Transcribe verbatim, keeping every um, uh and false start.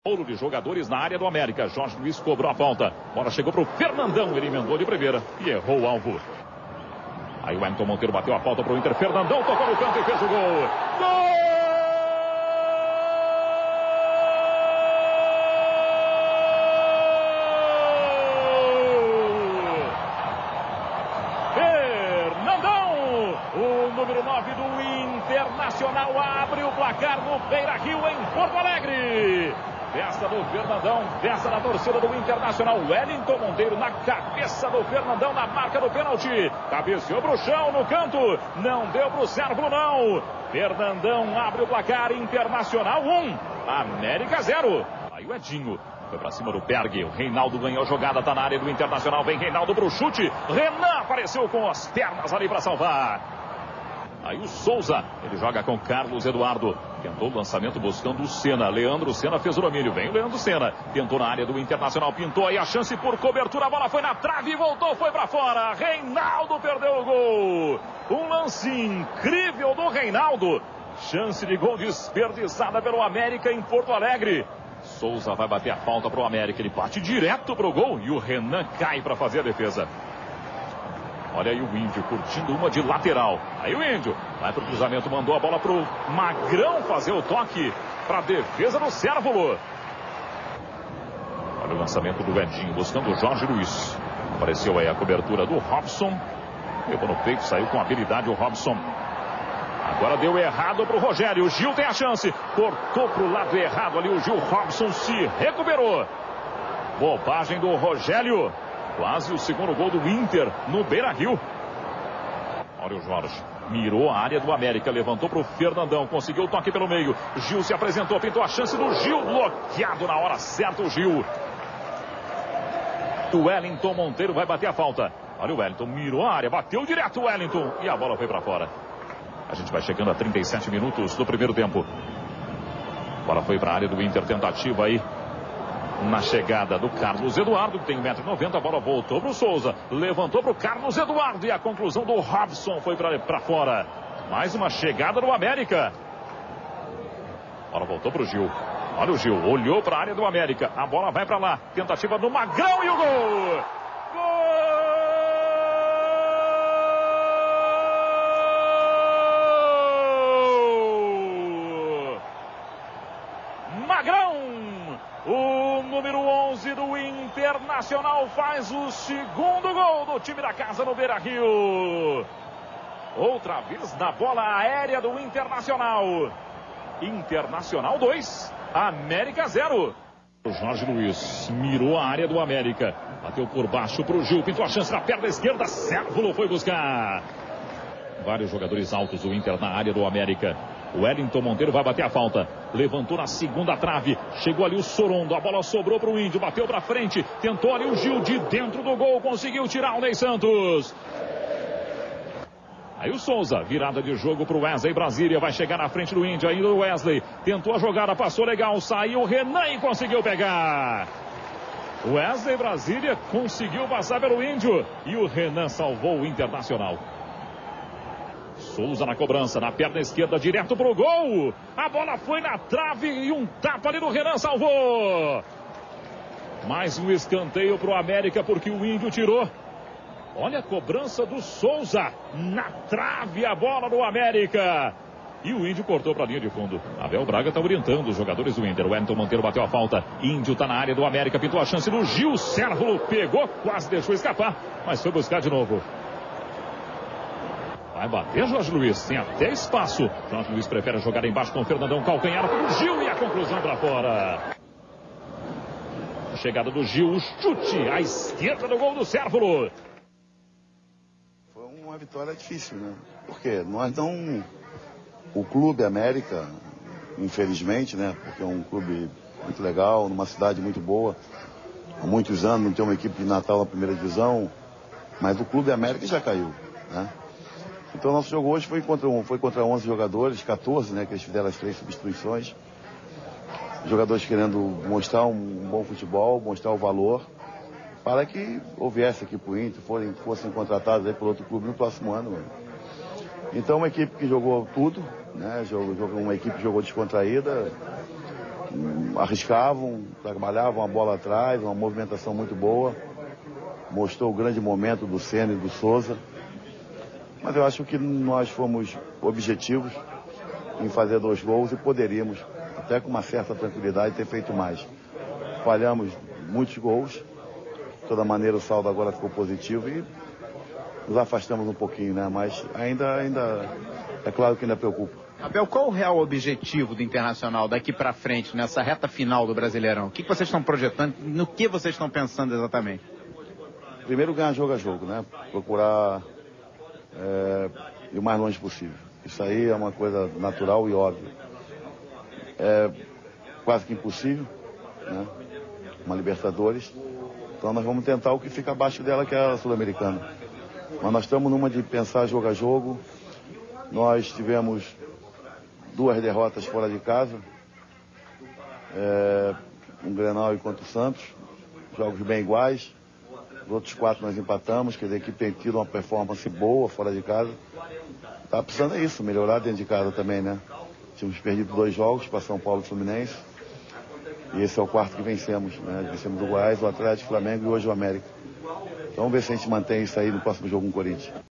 Ouro de jogadores na área do América. Jorge Luiz cobrou a falta. Bola chegou para o Fernandão. Ele emendou de primeira e errou o alvo. Aí o Wellington Monteiro bateu a falta para o Inter. Fernandão tocou no canto e fez o gol. Gol! Fernandão! O número nove do Internacional abre o placar no Beira-Rio, em Porto Alegre. Festa do Fernandão, festa da torcida do Internacional. Wellington Monteiro na cabeça do Fernandão, na marca do pênalti. Cabeceou pro chão, no canto. Não deu pro Sérvulo, não. Fernandão abre o placar. Internacional um, América zero. Aí o Edinho foi pra cima do Berg. O Reinaldo ganhou a jogada, tá na área do Internacional. Vem Reinaldo pro chute. Renan apareceu com as pernas ali pra salvar. Aí o Souza, ele joga com Carlos Eduardo. Tentou o lançamento buscando o Senna. Leandro Senna fez o domínio. Vem o Leandro Senna. Tentou na área do Internacional. Pintou aí a chance por cobertura. A bola foi na trave e voltou. Foi pra fora. Reinaldo perdeu o gol. Um lance incrível do Reinaldo. Chance de gol desperdiçada pelo América em Porto Alegre. Souza vai bater a falta pro América. Ele bate direto pro gol. E o Renan cai para fazer a defesa. Olha aí o Índio curtindo uma de lateral. Aí o Índio vai pro cruzamento, mandou a bola pro Magrão fazer o toque para defesa do Sérvulo. Olha o lançamento do Edinho buscando o Jorge Luiz. Apareceu aí a cobertura do Robson. Pegou no peito, saiu com habilidade o Robson. Agora deu errado pro Rogério. O Gil tem a chance. Cortou pro lado errado ali o Gil. Robson se recuperou. Bobagem do Rogério. Quase o segundo gol do Inter no Beira-Rio. Olha o Jorge. Mirou a área do América. Levantou para o Fernandão. Conseguiu o toque pelo meio. Gil se apresentou. Pintou a chance do Gil. Bloqueado na hora certa o Gil. O Wellington Monteiro vai bater a falta. Olha o Wellington. Mirou a área. Bateu direto o Wellington. E a bola foi para fora. A gente vai chegando a trinta e sete minutos do primeiro tempo. A bola foi para a área do Inter. Tentativa aí. Na chegada do Carlos Eduardo, que tem um metro e noventa, a bola voltou para o Souza. Levantou para o Carlos Eduardo e a conclusão do Robson foi para fora. Mais uma chegada do América. A bola voltou para o Gil. Olha o Gil, olhou para a área do América. A bola vai para lá. Tentativa do Magrão e o gol! Gol! Magrão! O número onze do Internacional faz o segundo gol do time da casa no Beira-Rio. Outra vez na bola aérea do Internacional. Internacional dois, América zero. O Jorge Luiz mirou a área do América. Bateu por baixo para o Gil. Pintou a chance na perna esquerda. Sérvulo foi buscar. Vários jogadores altos do Inter na área do América. O Wellington Monteiro vai bater a falta. Levantou na segunda trave. Chegou ali o Sorondo. A bola sobrou para o Índio. Bateu para frente. Tentou ali o Gil de dentro do gol. Conseguiu tirar o Ney Santos. Aí o Souza. Virada de jogo para o Wesley Brasília. Vai chegar na frente do Índio. Ainda o Wesley. Tentou a jogada. Passou legal. Saiu o Renan e conseguiu pegar. O Wesley Brasília conseguiu passar pelo Índio. E o Renan salvou o Internacional. Souza na cobrança, na perna esquerda, direto pro gol. A bola foi na trave e um tapa ali do Renan salvou. Mais um escanteio pro América porque o Índio tirou. Olha a cobrança do Souza. Na trave a bola do América. E o Índio cortou para a linha de fundo. Abel Braga está orientando os jogadores do Inter. O Wellington Monteiro bateu a falta. Índio está na área do América. Pintou a chance do Gil. Sérvulo pegou, quase deixou escapar, mas foi buscar de novo. Vai bater Jorge Luiz, tem até espaço. Jorge Luiz prefere jogar embaixo com o Fernandão, calcanhar para o Gil e a conclusão para fora. Chegada do Gil, o chute à esquerda do gol do Sérvulo. Foi uma vitória difícil, né? Porque nós não... O Clube América, infelizmente, né? Porque é um clube muito legal, numa cidade muito boa. Há muitos anos não tem uma equipe de Natal na primeira divisão. Mas o Clube América já caiu, né? Então o nosso jogo hoje foi contra, um, foi contra onze jogadores, quatorze, né, que eles fizeram as três substituições. Jogadores querendo mostrar um, um bom futebol, mostrar o valor, para que houvesse aqui para o Inter, forem, fossem contratados aí por outro clube no próximo ano. Mano. Então uma equipe que jogou tudo, né, jogou, uma equipe que jogou descontraída, arriscavam, trabalhavam a bola atrás, uma movimentação muito boa. Mostrou o grande momento do Senna e do Souza. Mas eu acho que nós fomos objetivos em fazer dois gols e poderíamos, até com uma certa tranquilidade, ter feito mais. Falhamos muitos gols. De toda maneira o saldo agora ficou positivo e nos afastamos um pouquinho, né? Mas ainda, ainda é claro que ainda preocupa. Abel, qual o real objetivo do Internacional daqui para frente, nessa reta final do Brasileirão? O que vocês estão projetando? No que vocês estão pensando exatamente? Primeiro, ganhar jogo a jogo, né? Procurar é, ir o mais longe possível. Isso aí é uma coisa natural e óbvia. É quase que impossível, né? Uma Libertadores. Então nós vamos tentar o que fica abaixo dela, que é a Sul-Americana. Mas nós estamos numa de pensar jogo a jogo. Nós tivemos duas derrotas fora de casa. É, um Grenal enquanto o Santos. Jogos bem iguais. Os outros quatro nós empatamos, quer dizer, a equipe tem tido uma performance boa fora de casa. Tá precisando é isso, melhorar dentro de casa também, né? Tínhamos perdido dois jogos para São Paulo e Fluminense. E esse é o quarto que vencemos, né? Vencemos o Goiás, o Atlético, o Flamengo e hoje o América. Então vamos ver se a gente mantém isso aí no próximo jogo com o Corinthians.